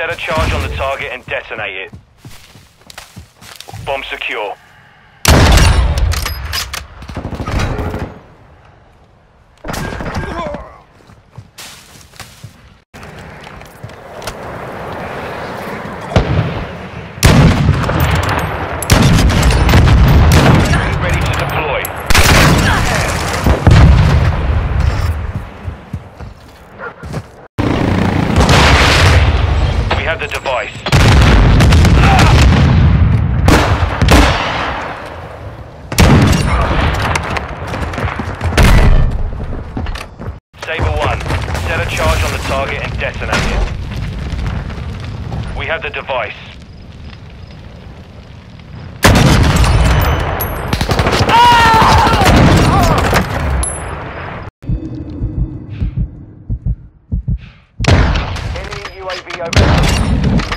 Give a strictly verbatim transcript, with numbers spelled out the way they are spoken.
Set a charge on the target and detonate it. Bomb secure. Ready to deploy. We have the device. Saber one, set a charge on the target and detonate it. We have the device. Enemy U A V over.